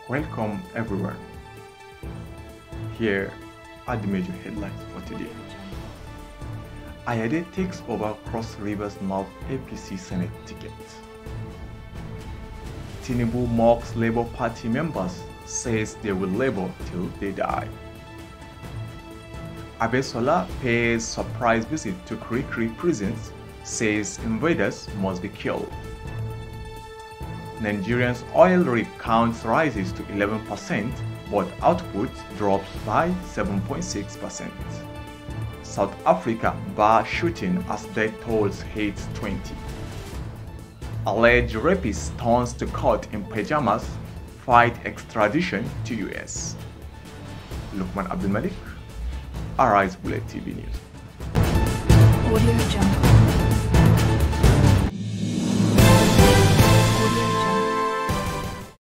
Welcome everyone. Here are the major headlines for today. Ayade takes over Cross Rivers North APC Senate ticket. Tinubu mocks Labour Party members, says they will labor till they die. Abesola pays surprise visit to Kirikiri prisons, says invaders must be killed. Nigerian's oil rig count rises to 11%, but output drops by 7.6%. South Africa bar shooting as death tolls hits 20. Alleged rapist turns to court in pajamas, fight extradition to US. Lukman Abdul Malik, Arise Bullet TV News. Audio Jungle.